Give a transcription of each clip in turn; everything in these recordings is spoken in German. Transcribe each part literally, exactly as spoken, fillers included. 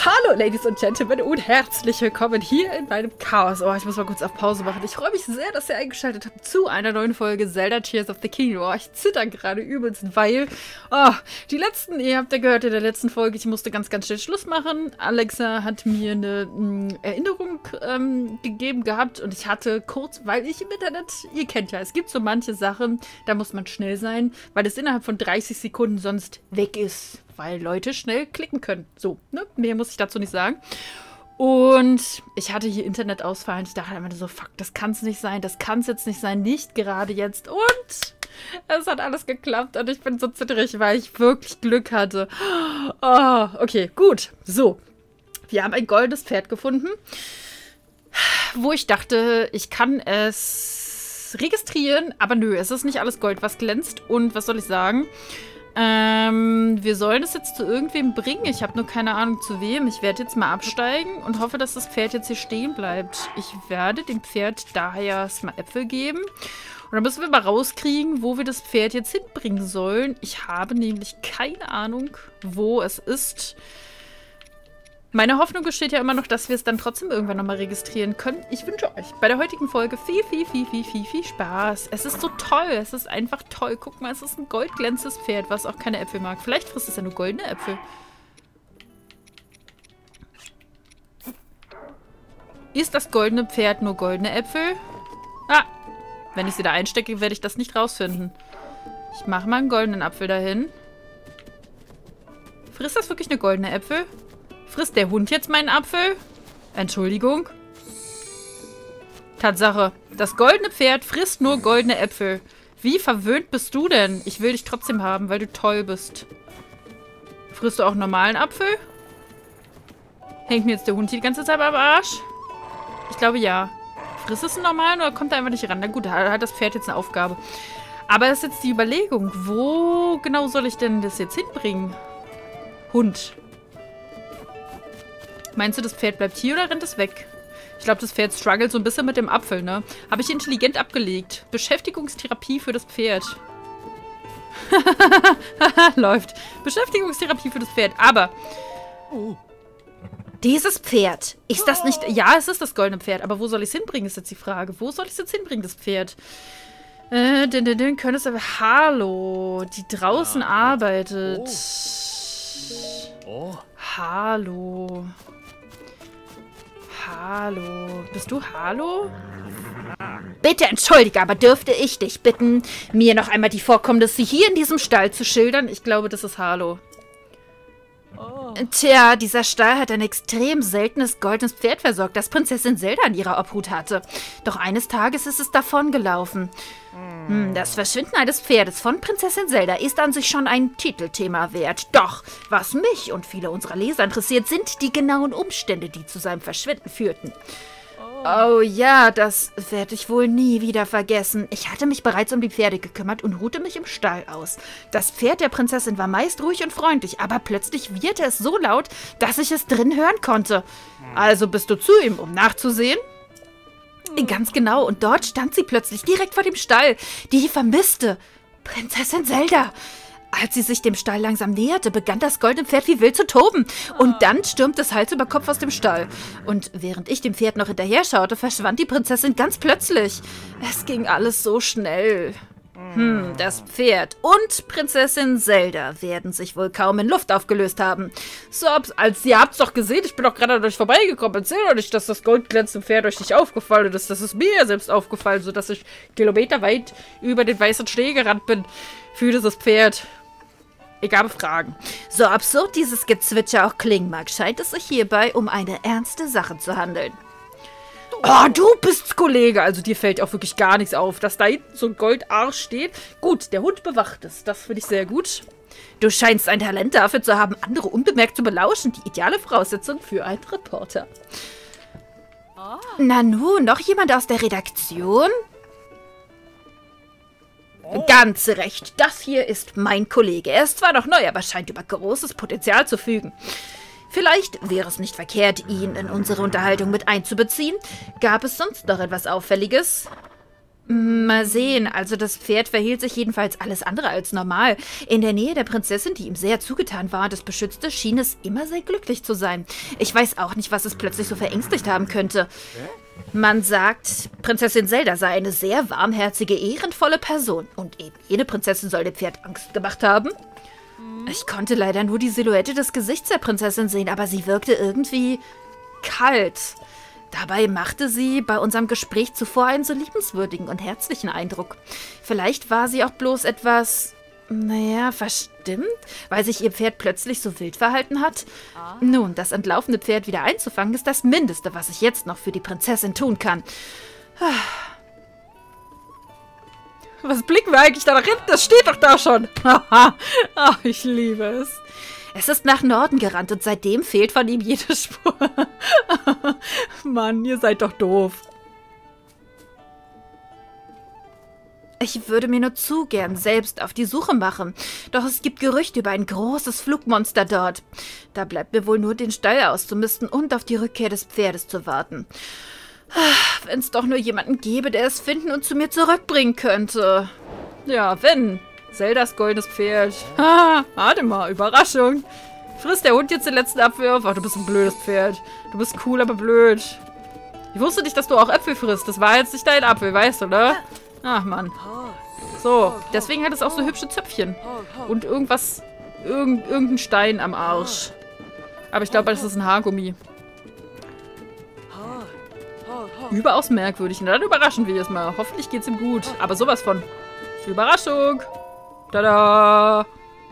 Hallo, Ladies und Gentlemen, und herzlich willkommen hier in meinem Chaos. Oh, ich muss mal kurz auf Pause machen. Ich freue mich sehr, dass ihr eingeschaltet habt zu einer neuen Folge Zelda Tears of the Kingdom. Oh, ich zitter gerade übelst, weil oh, die letzten, ihr habt ja gehört in der letzten Folge, ich musste ganz, ganz schnell Schluss machen. Alexa hat mir eine mh, Erinnerung ähm, gegeben gehabt und ich hatte kurz, weil ich im Internet, ihr kennt ja, es gibt so manche Sachen, da muss man schnell sein, weil es innerhalb von dreißig Sekunden sonst weg ist. Weil Leute schnell klicken können. So, ne? Mehr muss ich dazu nicht sagen. Und ich hatte hier Internetausfall und ich dachte immer so, fuck, das kann es nicht sein, das kann es jetzt nicht sein, nicht gerade jetzt. Und es hat alles geklappt und ich bin so zitterig, weil ich wirklich Glück hatte. Oh, okay, gut. So, wir haben ein goldenes Pferd gefunden, wo ich dachte, ich kann es registrieren, aber nö, es ist nicht alles Gold, was glänzt. Und was soll ich sagen? Ähm, wir sollen es jetzt zu irgendwem bringen. Ich habe nur keine Ahnung zu wem. Ich werde jetzt mal absteigen und hoffe, dass das Pferd jetzt hier stehen bleibt. Ich werde dem Pferd daher erstmal Äpfel geben. Und dann müssen wir mal rauskriegen, wo wir das Pferd jetzt hinbringen sollen. Ich habe nämlich keine Ahnung, wo es ist. Meine Hoffnung besteht ja immer noch, dass wir es dann trotzdem irgendwann nochmal registrieren können. Ich wünsche euch bei der heutigen Folge viel, viel, viel, viel, viel, viel Spaß. Es ist so toll. Es ist einfach toll. Guck mal, es ist ein goldglänzendes Pferd, was auch keine Äpfel mag. Vielleicht frisst es ja nur goldene Äpfel. Ist das goldene Pferd nur goldene Äpfel? Ah, wenn ich sie da einstecke, werde ich das nicht rausfinden. Ich mache mal einen goldenen Apfel dahin. Frisst das wirklich eine goldene Äpfel? Frisst der Hund jetzt meinen Apfel? Entschuldigung. Tatsache. Das goldene Pferd frisst nur goldene Äpfel. Wie verwöhnt bist du denn? Ich will dich trotzdem haben, weil du toll bist. Frisst du auch normalen Apfel? Hängt mir jetzt der Hund hier die ganze Zeit am Arsch? Ich glaube, ja. Frisst es einen normalen oder kommt er einfach nicht ran? Na gut, da hat das Pferd jetzt eine Aufgabe. Aber es ist jetzt die Überlegung. Wo genau soll ich denn das jetzt hinbringen? Hund. Meinst du, das Pferd bleibt hier oder rennt es weg? Ich glaube, das Pferd struggelt so ein bisschen mit dem Apfel, ne? Habe ich intelligent abgelegt. Beschäftigungstherapie für das Pferd. Läuft. Beschäftigungstherapie für das Pferd. Aber Oh. dieses Pferd, ist das nicht... Ja, es ist das goldene Pferd. Aber wo soll ich es hinbringen, ist jetzt die Frage. Wo soll ich es jetzt hinbringen, das Pferd? Äh, den, den, den, können es aber... Hallo, die draußen arbeitet. Oh. Hallo. Hallo. Bist du Hallo? Bitte entschuldige, aber dürfte ich dich bitten, mir noch einmal die Vorkommnisse hier in diesem Stall zu schildern? Ich glaube, das ist Hallo. Oh. Tja, dieser Stall hat ein extrem seltenes goldenes Pferd versorgt, das Prinzessin Zelda in ihrer Obhut hatte. Doch eines Tages ist es davongelaufen. Hm, das Verschwinden eines Pferdes von Prinzessin Zelda ist an sich schon ein Titelthema wert. Doch, was mich und viele unserer Leser interessiert, sind die genauen Umstände, die zu seinem Verschwinden führten. Oh ja, das werde ich wohl nie wieder vergessen. Ich hatte mich bereits um die Pferde gekümmert und ruhte mich im Stall aus. Das Pferd der Prinzessin war meist ruhig und freundlich, aber plötzlich wieherte es so laut, dass ich es drin hören konnte. Also bist du zu ihm, um nachzusehen? Ganz genau, und dort stand sie plötzlich direkt vor dem Stall, die vermisste Prinzessin Zelda. Als sie sich dem Stall langsam näherte, begann das goldene Pferd wie wild zu toben. Und dann stürmte es Hals über Kopf aus dem Stall. Und während ich dem Pferd noch hinterher schaute, verschwand die Prinzessin ganz plötzlich. Es ging alles so schnell. Hm, das Pferd und Prinzessin Zelda werden sich wohl kaum in Luft aufgelöst haben. So, als ihr habt's doch gesehen, ich bin doch gerade dadurch vorbeigekommen. Erzähl doch nicht, dass das goldglänzende Pferd euch nicht aufgefallen ist. Das ist mir selbst aufgefallen, sodass ich kilometerweit über den weißen Schnee gerannt bin für dieses Pferd. Ich habe Fragen. So absurd dieses Gezwitscher auch klingen mag, scheint es sich hierbei um eine ernste Sache zu handeln. Oh, du bist's, Kollege. Also dir fällt auch wirklich gar nichts auf, dass da hinten so ein Goldarsch steht. Gut, der Hund bewacht es. Das finde ich sehr gut. Du scheinst ein Talent dafür zu haben, andere unbemerkt zu belauschen. Die ideale Voraussetzung für einen Reporter. Oh. Na nun, noch jemand aus der Redaktion? Oh. Ganz recht. Das hier ist mein Kollege. Er ist zwar noch neu, aber scheint über großes Potenzial zu fügen. Vielleicht wäre es nicht verkehrt, ihn in unsere Unterhaltung mit einzubeziehen. Gab es sonst noch etwas Auffälliges? Mal sehen, also das Pferd verhielt sich jedenfalls alles andere als normal. In der Nähe der Prinzessin, die ihm sehr zugetan war und es beschützte, schien es immer sehr glücklich zu sein. Ich weiß auch nicht, was es plötzlich so verängstigt haben könnte. Man sagt, Prinzessin Zelda sei eine sehr warmherzige, ehrenvolle Person. Und eben jene Prinzessin soll dem Pferd Angst gemacht haben. Ich konnte leider nur die Silhouette des Gesichts der Prinzessin sehen, aber sie wirkte irgendwie kalt. Dabei machte sie bei unserem Gespräch zuvor einen so liebenswürdigen und herzlichen Eindruck. Vielleicht war sie auch bloß etwas, naja, verstimmt, weil sich ihr Pferd plötzlich so wild verhalten hat. Ah. Nun, das entlaufene Pferd wieder einzufangen, ist das Mindeste, was ich jetzt noch für die Prinzessin tun kann. Was blicken wir eigentlich da nach hinten? Das steht doch da schon. Haha, oh, ich liebe es. Es ist nach Norden gerannt und seitdem fehlt von ihm jede Spur. Mann, ihr seid doch doof. Ich würde mir nur zu gern selbst auf die Suche machen. Doch es gibt Gerüchte über ein großes Flugmonster dort. Da bleibt mir wohl nur, den Stall auszumisten und auf die Rückkehr des Pferdes zu warten. Wenn es doch nur jemanden gäbe, der es finden und zu mir zurückbringen könnte. Ja, wenn... Zeldas goldenes Pferd. Ha, warte mal, Überraschung. Frisst der Hund jetzt den letzten Apfel? Ach, du bist ein blödes Pferd. Du bist cool, aber blöd. Ich wusste nicht, dass du auch Äpfel frisst. Das war jetzt nicht dein Apfel, weißt du, ne? Ach, Mann. So, deswegen hat es auch so hübsche Zöpfchen. Und irgendwas, irgend, irgendein Stein am Arsch. Aber ich glaube, das ist ein Haargummi. Überaus merkwürdig. Na, dann überraschen wir es mal. Hoffentlich geht's ihm gut. Aber sowas von. Überraschung. Tada!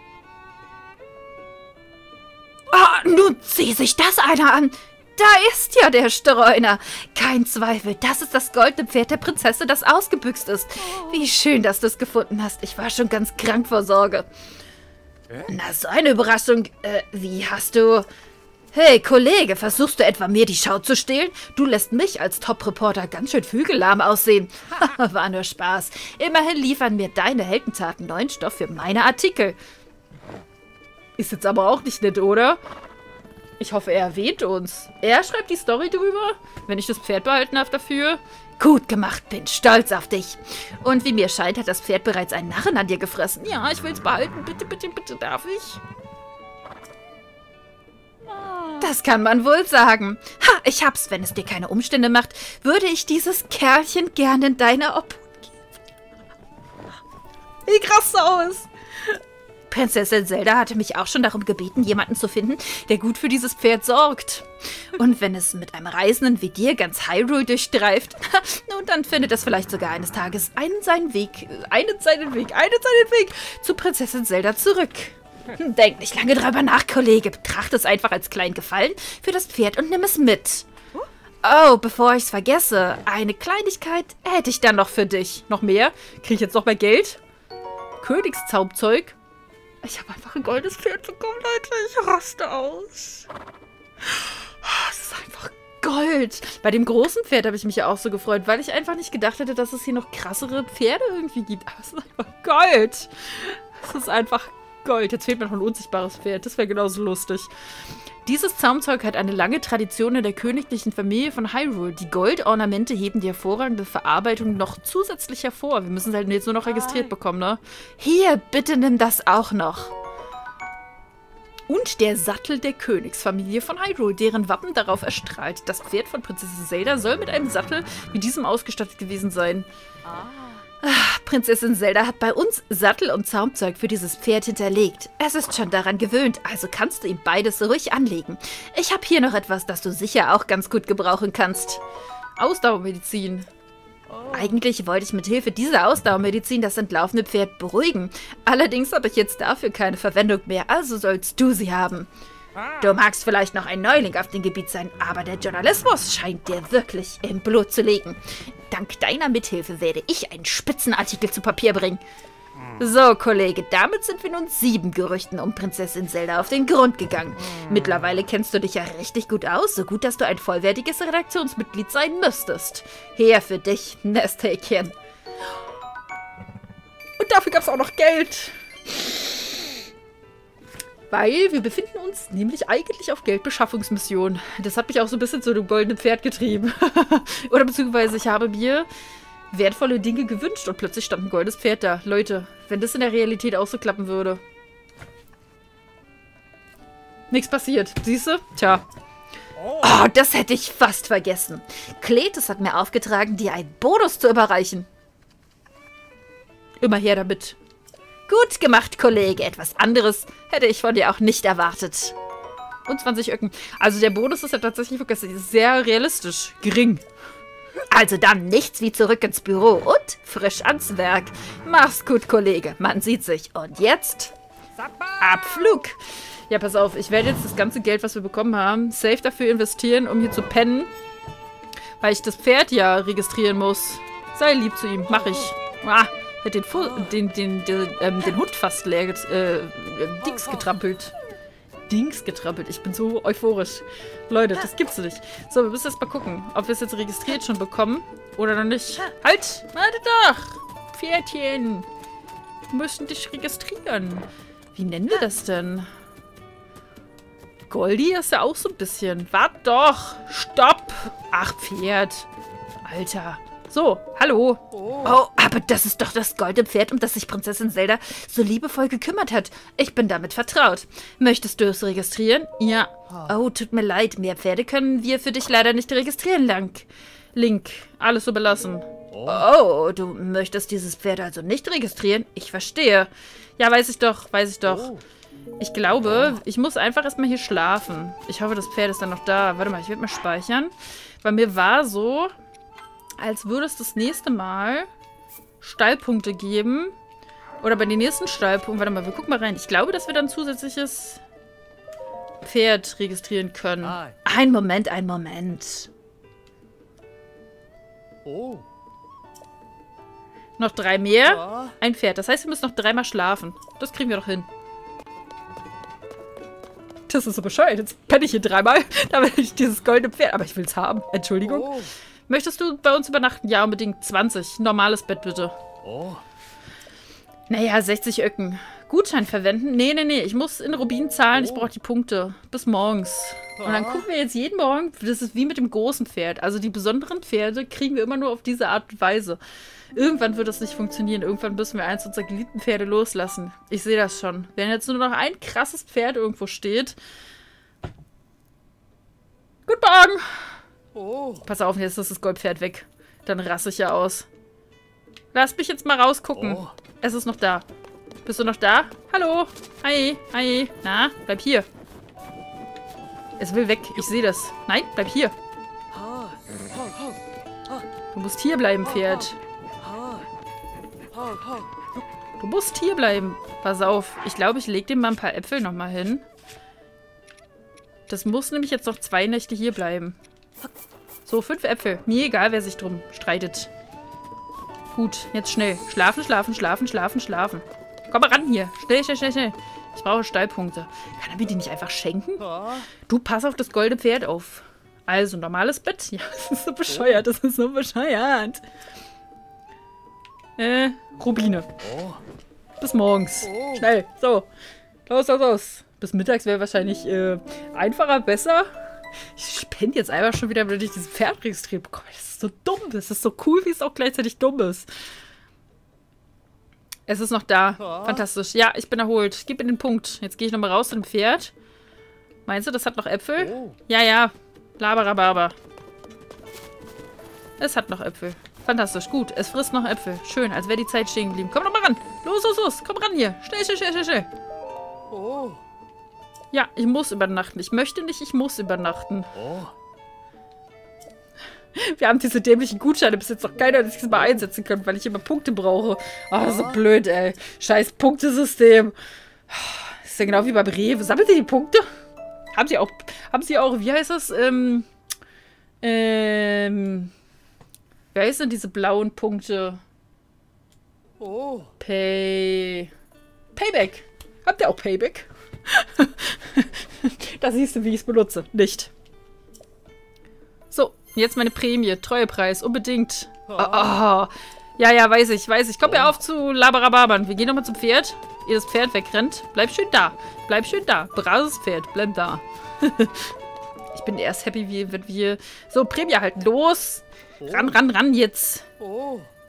Ah, nun sieh sich das einer an. Da ist ja der Streuner. Kein Zweifel, das ist das goldene Pferd der Prinzessin, das ausgebüxt ist. Wie schön, dass du es gefunden hast. Ich war schon ganz krank vor Sorge. Na, so eine Überraschung. Äh, wie hast du... Hey, Kollege, versuchst du etwa mir die Schau zu stehlen? Du lässt mich als Top-Reporter ganz schön flügellahm aussehen. War nur Spaß. Immerhin liefern mir deine Heldentaten neuen Stoff für meine Artikel. Ist jetzt aber auch nicht nett, oder? Ich hoffe, er erwähnt uns. Er schreibt die Story drüber, wenn ich das Pferd behalten habe dafür. Gut gemacht, bin stolz auf dich. Und wie mir scheint, hat das Pferd bereits einen Narren an dir gefressen. Ja, ich will es behalten. Bitte, bitte, bitte, darf ich? Das kann man wohl sagen. Ha, ich hab's, wenn es dir keine Umstände macht, würde ich dieses Kerlchen gern in deine Obhut geben. Wie krass aus. Prinzessin Zelda hatte mich auch schon darum gebeten, jemanden zu finden, der gut für dieses Pferd sorgt. Und wenn es mit einem Reisenden wie dir ganz Hyrule durchstreift, nun, dann findet es vielleicht sogar eines Tages einen seinen Weg, einen seinen Weg, einen seinen Weg zu Prinzessin Zelda zurück. Denk nicht lange drüber nach, Kollege. Betrachte es einfach als kleinen Gefallen für das Pferd und nimm es mit. Oh, bevor ich es vergesse, eine Kleinigkeit hätte ich dann noch für dich. Noch mehr? Kriege ich jetzt noch mehr Geld? Königszaubzeug? Ich habe einfach ein goldenes Pferd bekommen, Leute. Ich raste aus. Es ist einfach Gold. Bei dem großen Pferd habe ich mich ja auch so gefreut, weil ich einfach nicht gedacht hätte, dass es hier noch krassere Pferde irgendwie gibt. Aber es ist einfach Gold. Es ist einfach Gold. Jetzt fehlt mir noch ein unsichtbares Pferd. Das wäre genauso lustig. Dieses Zaumzeug hat eine lange Tradition in der königlichen Familie von Hyrule. Die Goldornamente heben die hervorragende Verarbeitung noch zusätzlich hervor. Wir müssen es halt jetzt nur noch registriert bekommen, ne? Hier, bitte nimm das auch noch. Und der Sattel der Königsfamilie von Hyrule, deren Wappen darauf erstrahlt. Das Pferd von Prinzessin Zelda soll mit einem Sattel wie diesem ausgestattet gewesen sein. Ah. Ach, Prinzessin Zelda hat bei uns Sattel und Zaumzeug für dieses Pferd hinterlegt. Es ist schon daran gewöhnt, also kannst du ihm beides ruhig anlegen. Ich habe hier noch etwas, das du sicher auch ganz gut gebrauchen kannst. Ausdauermedizin. Oh. Eigentlich wollte ich mit Hilfe dieser Ausdauermedizin das entlaufene Pferd beruhigen. Allerdings habe ich jetzt dafür keine Verwendung mehr, also sollst du sie haben. Du magst vielleicht noch ein Neuling auf dem Gebiet sein, aber der Journalismus scheint dir wirklich im Blut zu liegen. Dank deiner Mithilfe werde ich einen Spitzenartikel zu Papier bringen. So, Kollege, damit sind wir nun sieben Gerüchten um Prinzessin Zelda auf den Grund gegangen. Mittlerweile kennst du dich ja richtig gut aus, so gut, dass du ein vollwertiges Redaktionsmitglied sein müsstest. Her für dich, Nesthäkchen. Und dafür gab es auch noch Geld. Weil wir befinden uns nämlich eigentlich auf Geldbeschaffungsmission. Das hat mich auch so ein bisschen zu dem goldenen Pferd getrieben. Oder beziehungsweise ich habe mir wertvolle Dinge gewünscht und plötzlich stand ein goldenes Pferd da. Leute, wenn das in der Realität auch so klappen würde. Nichts passiert. Siehst du? Tja. Oh, das hätte ich fast vergessen. Kletis hat mir aufgetragen, dir einen Bonus zu überreichen. Immer her damit. Gut gemacht, Kollege. Etwas anderes hätte ich von dir auch nicht erwartet. Und zwanzig Öcken. Also der Bonus ist ja tatsächlich wirklich sehr realistisch. Gering. Also dann nichts wie zurück ins Büro und frisch ans Werk. Mach's gut, Kollege. Man sieht sich. Und jetzt Abflug. Ja, pass auf. Ich werde jetzt das ganze Geld, was wir bekommen haben, safe dafür investieren, um hier zu pennen. Weil ich das Pferd ja registrieren muss. Sei lieb zu ihm. Mach ich. Ah, hat den, den, den, den, ähm, den Hund fast leer get äh, Dings getrampelt. Dings getrampelt. Ich bin so euphorisch. Leute, das gibt's nicht. So, wir müssen jetzt mal gucken, ob wir es jetzt registriert schon bekommen oder noch nicht. Halt! Warte doch! Pferdchen! Wir müssen dich registrieren. Wie nennen wir das denn? Goldi ist ja auch so ein bisschen. Wart doch! Stopp! Ach, Pferd. Alter. So, hallo. Oh. Oh, aber das ist doch das goldene Pferd, um das sich Prinzessin Zelda so liebevoll gekümmert hat. Ich bin damit vertraut. Möchtest du es registrieren? Ja. Oh, tut mir leid. Mehr Pferde können wir für dich leider nicht registrieren, Link. Link. Alles so belassen. Oh, du möchtest dieses Pferd also nicht registrieren? Ich verstehe. Ja, weiß ich doch, weiß ich doch. Ich glaube, ich muss einfach erstmal hier schlafen. Ich hoffe, das Pferd ist dann noch da. Warte mal, ich werde mal speichern. Weil mir war so, als würde es das nächste Mal Stallpunkte geben. Oder bei den nächsten Stallpunkten. Warte mal, wir gucken mal rein. Ich glaube, dass wir dann ein zusätzliches Pferd registrieren können. Ein Moment, ein Moment. Oh. Noch drei mehr. Ein Pferd. Das heißt, wir müssen noch dreimal schlafen. Das kriegen wir doch hin. Das ist so bescheuert. Jetzt penne ich hier dreimal. Damit ich dieses goldene Pferd. Aber ich will es haben. Entschuldigung. Oh. Möchtest du bei uns übernachten? Ja, unbedingt. zwanzig. Normales Bett, bitte. Oh. Naja, sechzig Öcken. Gutschein verwenden? Nee, nee, nee. Ich muss in Rubin zahlen. Ich brauche die Punkte. Bis morgens. Und dann gucken wir jetzt jeden Morgen. Das ist wie mit dem großen Pferd. Also die besonderen Pferde kriegen wir immer nur auf diese Art und Weise. Irgendwann wird das nicht funktionieren. Irgendwann müssen wir eins unserer geliebten Pferde loslassen. Ich sehe das schon. Wenn jetzt nur noch ein krasses Pferd irgendwo steht. Guten Morgen! Oh. Pass auf, jetzt ist das Goldpferd weg. Dann rasse ich ja aus. Lass mich jetzt mal rausgucken. Oh. Es ist noch da. Bist du noch da? Hallo? Hi, hi. Na, bleib hier. Es will weg. Ich sehe das. Nein, bleib hier. Du musst hier bleiben, Pferd. Du musst hier bleiben. Pass auf. Ich glaube, ich lege dem mal ein paar Äpfel nochmal hin. Das muss nämlich jetzt noch zwei Nächte hier bleiben. So, fünf Äpfel. Mir egal, wer sich drum streitet. Gut, jetzt schnell. Schlafen, schlafen, schlafen, schlafen, schlafen. Komm mal ran hier. Schnell, schnell, schnell, schnell. Ich brauche Stallpunkte. Kann er mir die nicht einfach schenken? Du, pass auf das goldene Pferd auf. Also, normales Bett. Ja, das ist so bescheuert. Das ist so bescheuert. Äh, Rubine. Bis morgens. Schnell. So. Los, los, los. Bis mittags wäre wahrscheinlich äh, einfacher, besser. Ich spende jetzt einfach schon wieder, wenn ich dieses Pferd registriert bekomme. Das ist so dumm. Das ist so cool, wie es auch gleichzeitig dumm ist. Es ist noch da. Fantastisch. Ja, ich bin erholt. Gib mir den Punkt. Jetzt gehe ich nochmal raus zu dem Pferd. Meinst du, das hat noch Äpfel? Oh. Ja, ja. Laberababa. Es hat noch Äpfel. Fantastisch. Gut. Es frisst noch Äpfel. Schön, als wäre die Zeit stehen geblieben. Komm doch mal ran. Los, los, los. Komm ran hier. Schnell, schnell, schnell, schnell, schnell. Oh. Ja, ich muss übernachten. Ich möchte nicht, ich muss übernachten. Oh. Wir haben diese dämlichen Gutscheine bis jetzt noch keiner, dass ich es mal einsetzen kann, weil ich immer Punkte brauche. Ah, oh, so blöd, ey. Scheiß Punktesystem. Das ist ja genau wie beim Rewe. Sammelt ihr die Punkte? Haben sie auch, haben sie auch, wie heißt das? Ähm, ähm, wie heißen denn diese blauen Punkte? Oh. Pay, Payback. Habt ihr auch Payback? Da siehst du, wie ich es benutze. Nicht. So, jetzt meine Prämie. Treuepreis. Unbedingt. Oh, oh. Ja, ja, weiß ich, weiß ich. Komm ja auf zu Labarababern. Wir gehen nochmal zum Pferd. Ihr das Pferd wegrennt. Bleib schön da. Bleib schön da. Braves Pferd. Bleib da. Ich bin erst happy, wie, wenn wir... So, Prämie halten. Los. Ran, ran, ran jetzt. Oh.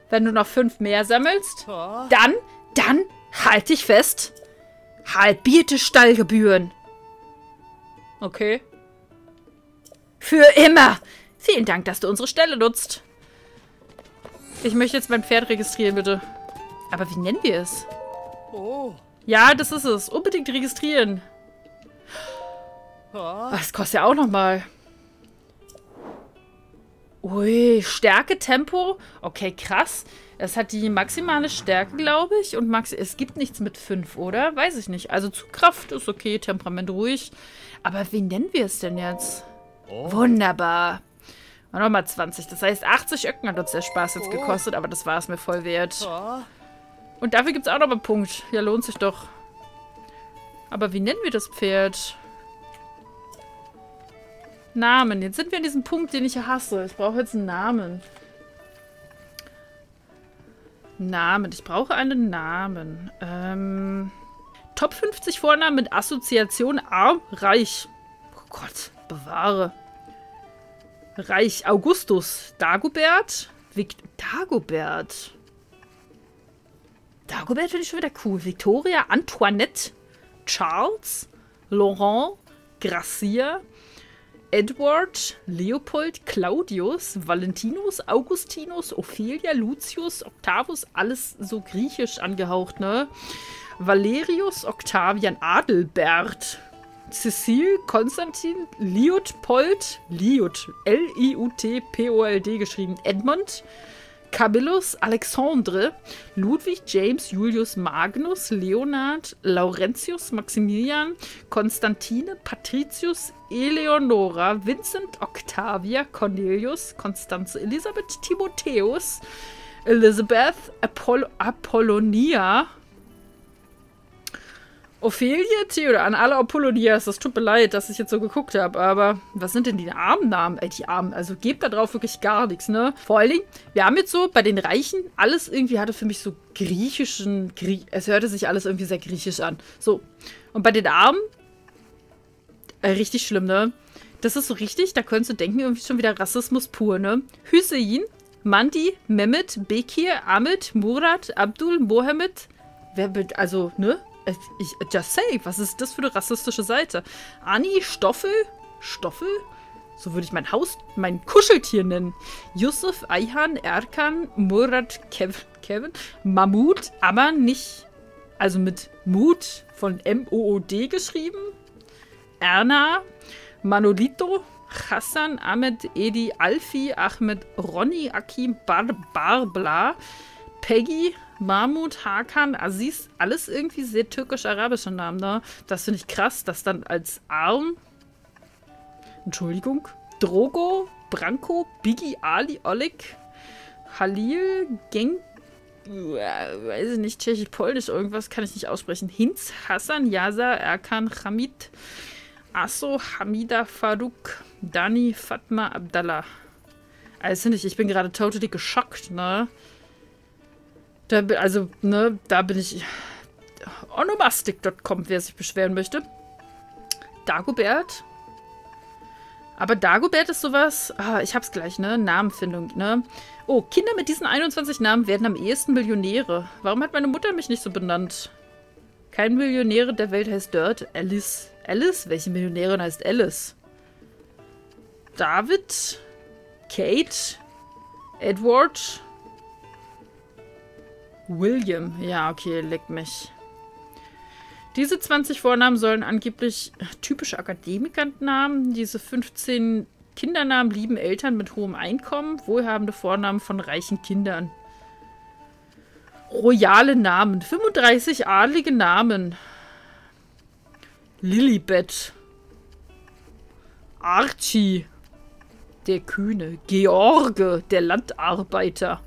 Wenn du noch fünf mehr sammelst, Oh. dann, dann, halt dich fest, halbierte Stallgebühren. Okay. Für immer. Vielen Dank, dass du unsere Stelle nutzt. Ich möchte jetzt mein Pferd registrieren, bitte. Aber wie nennen wir es? Oh. Ja, das ist es. Unbedingt registrieren. Oh. Das kostet ja auch nochmal. Ui, Stärke, Tempo. Okay, krass. Es hat die maximale Stärke, glaube ich. Und Max es gibt nichts mit fünf, oder? Weiß ich nicht. Also Zugkraft ist okay, Temperament ruhig. Aber wie nennen wir es denn jetzt? Oh. Wunderbar. Und nochmal zwanzig. Das heißt, achtzig Öcken hat uns der Spaß jetzt Oh. gekostet. Aber das war es mir voll wert. Oh. Und dafür gibt es auch nochmal einen Punkt. Ja, lohnt sich doch. Aber wie nennen wir das Pferd? Namen. Jetzt sind wir an diesem Punkt, den ich hasse. Ich brauche jetzt einen Namen. Namen. Ich brauche einen Namen. Ähm, Top fünfzig Vornamen mit Assoziation arm, reich. Oh Gott, bewahre. Reich. Augustus. Dagobert. Vic Dagobert. Dagobert finde ich schon wieder cool. Victoria. Antoinette. Charles. Laurent. Gracia. Edward, Leopold, Claudius, Valentinus, Augustinus, Ophelia, Lucius, Octavus, alles so griechisch angehaucht, ne? Valerius, Octavian, Adelbert, Cecil, Konstantin, Liutpold, Liut, L I U T P O L D geschrieben, Edmund, Camillus, Alexandre, Ludwig, James, Julius, Magnus, Leonhard, Laurentius, Maximilian, Konstantine, Patricius, Eleonora, Vincent, Octavia, Cornelius, Constanze, Elisabeth, Timotheus, Elizabeth, Apoll Apollonia, Ophelia, Theodor, an alle Apollonias. Das tut mir leid, dass ich jetzt so geguckt habe, aber was sind denn die armen Namen? Ey, die Armen, also gebt da drauf wirklich gar nichts, ne? Vor allen Dingen, wir haben jetzt so bei den Reichen, alles irgendwie hatte für mich so griechischen, Grie es hörte sich alles irgendwie sehr griechisch an. So, und bei den Armen, äh, richtig schlimm, ne? Das ist so richtig, da könntest du denken, irgendwie schon wieder Rassismus pur, ne? Hüseyin, Mandi, Mehmet, Bekir, Ahmed, Murat, Abdul, Mohammed, wer wird, also, ne? Ich, just say, was ist das für eine rassistische Seite? Ani, Stoffel? Stoffel? So würde ich mein Haus, mein Kuscheltier nennen. Yusuf, Ayhan, Erkan, Murat, Kev, Kevin, Mahmoud, aber nicht, also mit Mut von M O O D geschrieben. Erna, Manolito, Hassan, Ahmed, Edi, Alfi, Ahmed, Ronny, Akim, Bar, Barbla, Peggy, Mahmud, Hakan, Aziz, alles irgendwie sehr türkisch-arabische Namen, ne? Das finde ich krass, dass dann als Arm, Entschuldigung, Drogo, Branko, Biggie, Ali, Oleg, Halil, Geng, weiß ich nicht, tschechisch-polnisch, irgendwas kann ich nicht aussprechen. Hinz, Hassan, Yasa, Erkan, Hamid, Asso, Hamida, Farouk, Dani, Fatma, Abdallah. Also finde ich, ich bin gerade totally geschockt, ne? Da, also, ne, da bin ich. Onomastic Punkt com, wer sich beschweren möchte. Dagobert. Aber Dagobert ist sowas. Ah, ich hab's gleich, ne? Namenfindung, ne? Oh, Kinder mit diesen einundzwanzig Namen werden am ehesten Millionäre. Warum hat meine Mutter mich nicht so benannt? Kein Millionäre der Welt heißt Dirt. Alice. Alice? Welche Millionärin heißt Alice? David. Kate. Edward. William. Ja, okay, leck mich. Diese zwanzig Vornamen sollen angeblich typische Akademikernamen, diese fünfzehn Kindernamen lieben Eltern mit hohem Einkommen, wohlhabende Vornamen von reichen Kindern. Royale Namen. fünfunddreißig adlige Namen. Lilibet. Archie. Der Kühne. George. Der Landarbeiter.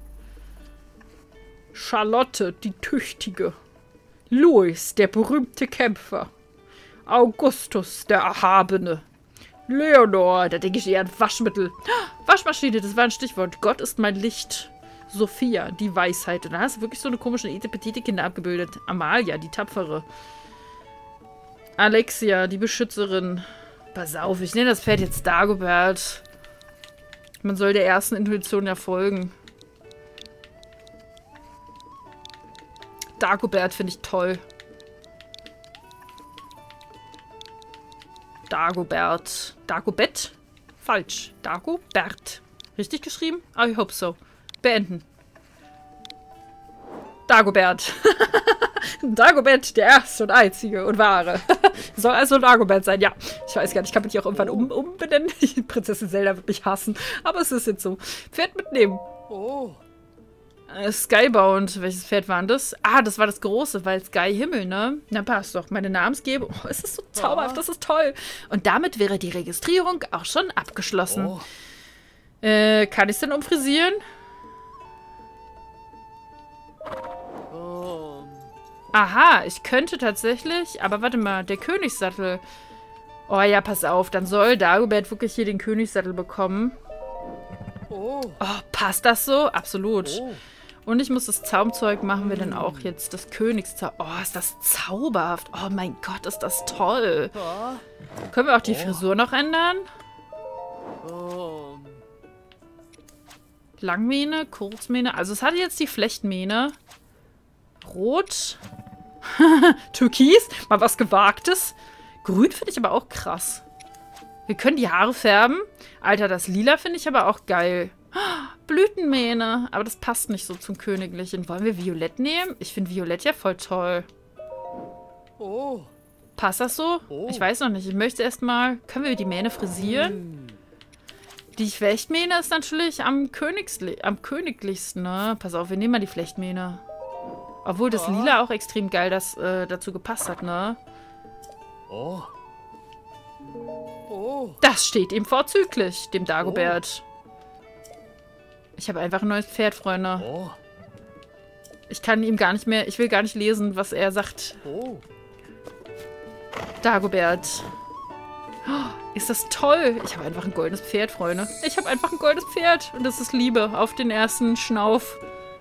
Charlotte, die Tüchtige. Louis, der berühmte Kämpfer. Augustus, der Erhabene. Leonor, da denke ich eher an Waschmittel. Waschmaschine, das war ein Stichwort. Gott ist mein Licht. Sophia, die Weisheit. Und da hast du wirklich so eine komische Etepetete-Kinder abgebildet. Amalia, die Tapfere. Alexia, die Beschützerin. Pass auf, ich nenne das Pferd jetzt Dagobert. Man soll der ersten Intuition ja folgen. Dagobert finde ich toll. Dagobert. Dagobert? Falsch. Dagobert. Richtig geschrieben? I hope so. Beenden. Dagobert. Dagobert, der erste und einzige und wahre. Soll also Dagobert sein, ja. Ich weiß gar nicht, ich kann mich auch irgendwann um, umbenennen. Prinzessin Zelda wird mich hassen. Aber es ist jetzt so. Pferd mitnehmen. Oh. Äh, Skybound. Welches Pferd war denn das? Ah, das war das große, weil Sky Himmel, ne? Na, passt doch. Meine Namensgebung. Oh, es ist so zauberhaft, das ist toll. Und damit wäre die Registrierung auch schon abgeschlossen. Oh. Äh, kann ich es denn umfrisieren? Oh. Aha, ich könnte tatsächlich... Aber warte mal, der Königssattel. Oh ja, pass auf. Dann soll Dagobert wirklich hier den Königssattel bekommen. Oh. Oh, passt das so? Absolut. Oh. Und ich muss das Zaumzeug machen wir dann auch jetzt. Das Königszaum. Oh, ist das zauberhaft. Oh mein Gott, ist das toll. Ah. Können wir auch die Oh. Frisur noch ändern? Oh. Langmähne, Kurzmähne. Also es hatte jetzt die Flechtmähne. Rot. Türkis. Mal was Gewagtes. Grün finde ich aber auch krass. Wir können die Haare färben. Alter, das Lila finde ich aber auch geil. Blütenmähne. Aber das passt nicht so zum Königlichen. Wollen wir Violett nehmen? Ich finde Violett ja voll toll. Oh. Passt das so? Oh. Ich weiß noch nicht. Ich möchte erstmal... Können wir die Mähne frisieren? Hm. Die Flechtmähne ist natürlich am, Königsli am königlichsten, ne? Pass auf, wir nehmen mal die Flechtmähne. Obwohl das Oh. Lila auch extrem geil das, äh, dazu gepasst hat, ne? Oh. Oh. Das steht ihm vorzüglich, dem Dagobert. Ich habe einfach ein neues Pferd, Freunde. Oh. Ich kann ihm gar nicht mehr... Ich will gar nicht lesen, was er sagt. Oh. Dagobert. Oh, ist das toll. Ich habe einfach ein goldenes Pferd, Freunde. Ich habe einfach ein goldenes Pferd. Und das ist Liebe auf den ersten Schnauf.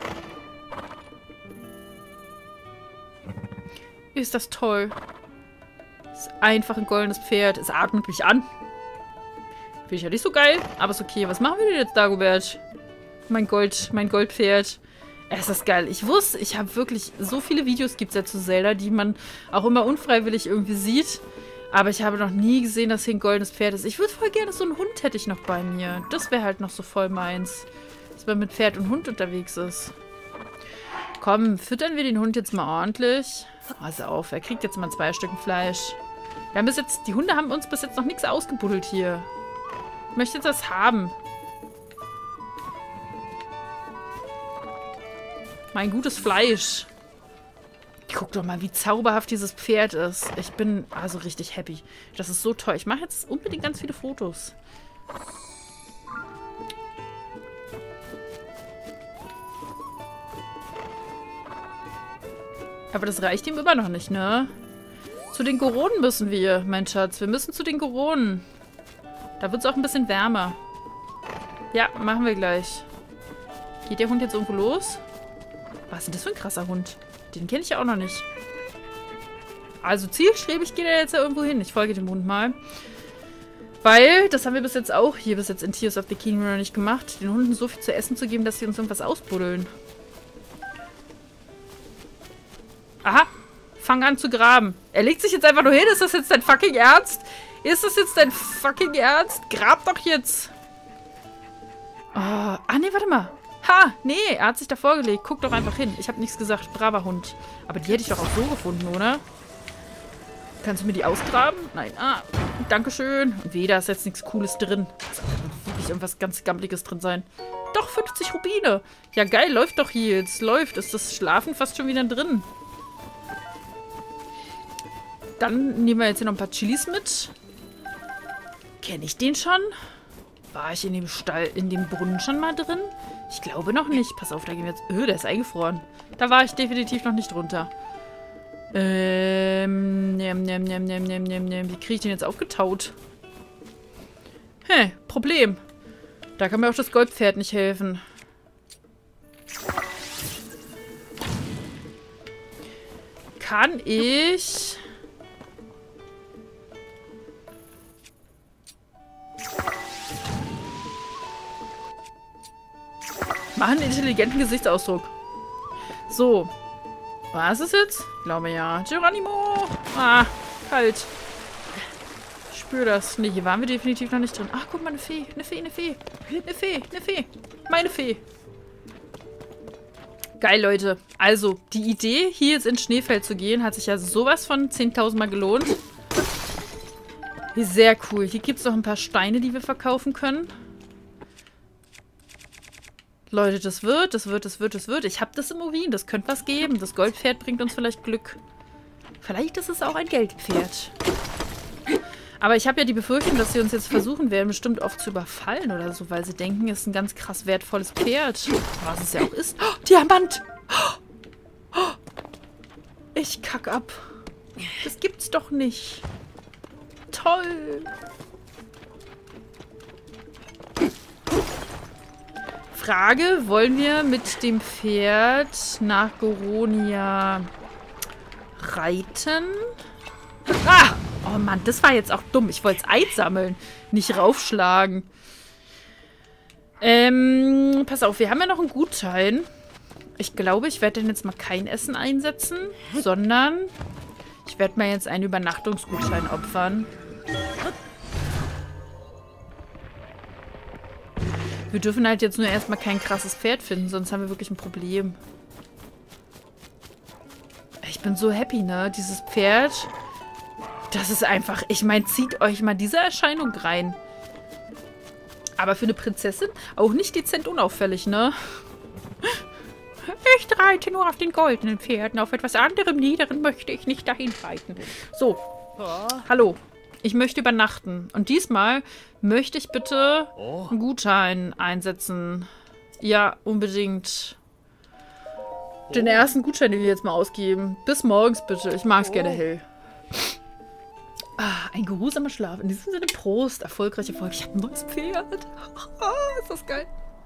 Ist das toll. Ist einfach ein goldenes Pferd. Es atmet mich an. Finde ich ja nicht so geil, aber ist okay. Was machen wir denn jetzt, Dagobert? Mein Gold, mein Goldpferd. Es ist geil. Ich wusste, ich habe wirklich... So viele Videos gibt es ja zu Zelda, die man auch immer unfreiwillig irgendwie sieht. Aber ich habe noch nie gesehen, dass hier ein goldenes Pferd ist. Ich würde voll gerne, so einen Hund hätte ich noch bei mir. Das wäre halt noch so voll meins. Dass man mit Pferd und Hund unterwegs ist. Komm, füttern wir den Hund jetzt mal ordentlich. Pass auf, er kriegt jetzt mal zwei Stücken Fleisch. Wir haben bis jetzt... Die Hunde haben uns bis jetzt noch nichts ausgebuddelt hier. Ich möchte jetzt das haben. Mein gutes Fleisch. Guck doch mal, wie zauberhaft dieses Pferd ist. Ich bin also richtig happy. Das ist so toll. Ich mache jetzt unbedingt ganz viele Fotos. Aber das reicht ihm immer noch nicht, ne? Zu den Goronen müssen wir, mein Schatz. Wir müssen zu den Goronen. Da wird es auch ein bisschen wärmer. Ja, machen wir gleich. Geht der Hund jetzt irgendwo los? Was ist denn das für ein krasser Hund? Den kenne ich ja auch noch nicht. Also zielstrebig geht er jetzt ja irgendwo hin. Ich folge dem Hund mal. Weil, das haben wir bis jetzt auch hier bis jetzt in Tears of the Kingdom noch nicht gemacht, den Hunden so viel zu essen zu geben, dass sie uns irgendwas ausbuddeln. Aha. Fang an zu graben. Er legt sich jetzt einfach nur hin. Ist das jetzt dein fucking Ernst? Ist das jetzt dein fucking Ernst? Grab doch jetzt. Oh. Ah, nee, warte mal. Ha, nee, er hat sich da vorgelegt. Guck doch einfach hin. Ich habe nichts gesagt. Braver Hund. Aber die hätte ich doch auch so gefunden, oder? Kannst du mir die ausgraben? Nein. Ah, dankeschön. Und weh, da ist jetzt nichts Cooles drin. Da wird wirklich irgendwas ganz Gammeliges drin sein. Doch, fünfzig Rubine. Ja, geil. Läuft doch hier jetzt. Läuft. Ist das Schlafen fast schon wieder drin? Dann nehmen wir jetzt hier noch ein paar Chilis mit. Kenne ich den schon? War ich in dem Stall, in dem Brunnen schon mal drin? Ich glaube noch nicht. Pass auf, da gehen wir jetzt... Öh, der ist eingefroren. Da war ich definitiv noch nicht drunter. Ähm, nem, nem, nem, nem, nem, nem, nem. Wie kriege ich den jetzt aufgetaut? Hä, Problem. Da kann mir auch das Goldpferd nicht helfen. Kann ich... Mach einen intelligenten Gesichtsausdruck. So. War es es jetzt? Ich glaube ja. Geronimo! Ah, kalt. Ich spüre das. Ne, hier waren wir definitiv noch nicht drin. Ach, guck mal, eine Fee. Eine Fee, eine Fee. Eine Fee, eine Fee. Meine Fee. Geil, Leute. Also, die Idee, hier jetzt ins Schneefeld zu gehen, hat sich ja sowas von zehntausend Mal gelohnt. Sehr cool. Hier gibt es noch ein paar Steine, die wir verkaufen können. Leute, das wird, das wird, das wird, das wird. Ich habe das im Urin. Das könnte was geben. Das Goldpferd bringt uns vielleicht Glück. Vielleicht ist es auch ein Geldpferd. Aber ich habe ja die Befürchtung, dass sie uns jetzt versuchen werden, bestimmt oft zu überfallen oder so, weil sie denken, es ist ein ganz krass wertvolles Pferd. Was es ja auch ist. Oh, Diamant! Oh, ich kack ab. Das gibt's doch nicht. Toll! Frage, wollen wir mit dem Pferd nach Goronia reiten? Ah! Oh Mann, das war jetzt auch dumm. Ich wollte es einsammeln, nicht raufschlagen. Ähm, pass auf, wir haben ja noch einen Gutschein. Ich glaube, ich werde denn jetzt mal kein Essen einsetzen, sondern ich werde mir jetzt einen Übernachtungsgutschein opfern. Wir dürfen halt jetzt nur erstmal kein krasses Pferd finden, sonst haben wir wirklich ein Problem. Ich bin so happy, ne? Dieses Pferd, das ist einfach... Ich meine, zieht euch mal diese Erscheinung rein. Aber für eine Prinzessin auch nicht dezent unauffällig, ne? Ich reite nur auf den goldenen Pferden. Auf etwas anderem Niederen möchte ich nicht dahin reiten. So. Hallo. Ich möchte übernachten. Und diesmal möchte ich bitte einen Gutschein einsetzen. Ja, unbedingt. Den ersten Gutschein, den wir jetzt mal ausgeben. Bis morgens bitte. Ich mag es gerne hell. Ah, ein geruhsamer Schlaf. In diesem Sinne Prost. Erfolgreiche Folge. Ich habe ein neues Pferd. Oh, ist das geil.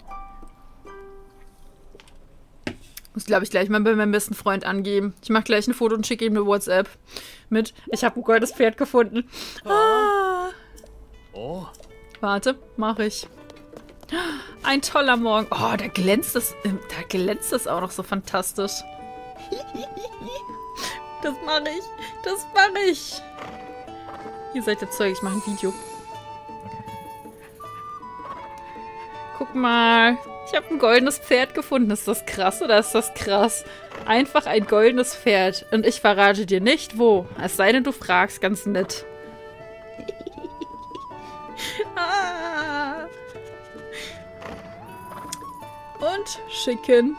Muss, glaube ich, gleich mal bei meinem besten Freund angeben. Ich mache gleich ein Foto und schicke ihm eine WhatsApp mit. Ich habe ein goldenes Pferd gefunden. Ah. Oh. Warte, mache ich. Ein toller Morgen. Oh, da glänzt es, da glänzt es auch noch so fantastisch. Das mache ich. Das mache ich. Ihr seid jetzt Zeug, ich mache ein Video. Guck mal. Ich habe ein goldenes Pferd gefunden. Ist das krass oder ist das krass? Einfach ein goldenes Pferd. Und ich verrate dir nicht, wo. Es sei denn, du fragst ganz nett. ah. Und schicken.